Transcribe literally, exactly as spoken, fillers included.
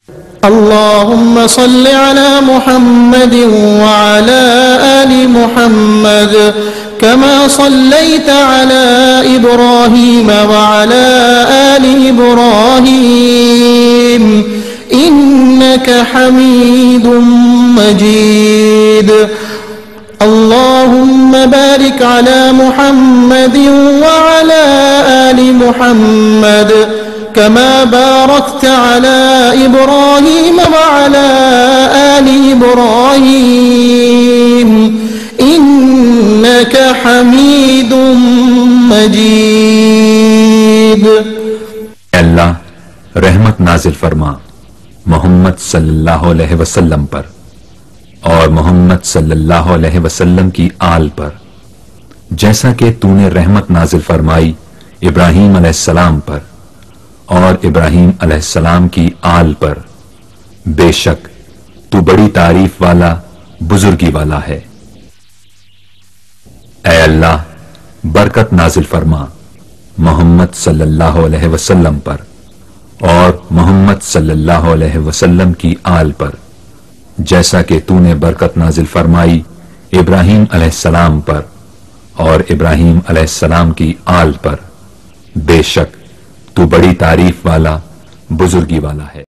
अल्लाहुम्मा सल्लि अला मुहम्मद व अला आलि मुहम्मद कमा सल्लैता अला इब्राहीम व अला आलि इब्राहीम इन्नका हमीदुम मजीद। अल्लाहुम्मा बारिक अला मुहम्मद व अला आलि मुहम्मद कमा बारकता अला इब्राहीम व अला आलि इब्राहीम इन्नका हमीदुम मजीद। अल्लाह रहमत नाजिल फरमा मोहम्मद सल्लल्लाहु अलैहि वसल्लम पर और मोहम्मद सल्लल्लाहु अलैहि वसल्लम की आल पर, जैसा कि तूने रहमत नाजिल फरमाई इब्राहीम अलैहिस्सलाम पर और इब्राहीम अलैहिस्सलाम की आल पर। बेशक तू बड़ी तारीफ वाला बुजुर्गी वाला है। ऐ अल्लाह बरकत नाजिल फरमा मोहम्मद सल्लल्लाहु अलैहि वसल्लम पर और मोहम्मद सल्लल्लाहु अलैहि वसल्लम की आल पर, जैसा कि तूने बरकत नाजिल फरमाई इब्राहीम अलैहिस्सलाम पर और इब्राहीम अलैहिस्सलाम की आल पर। बेशक तू बड़ी तारीफ वाला बुजुर्गी वाला है।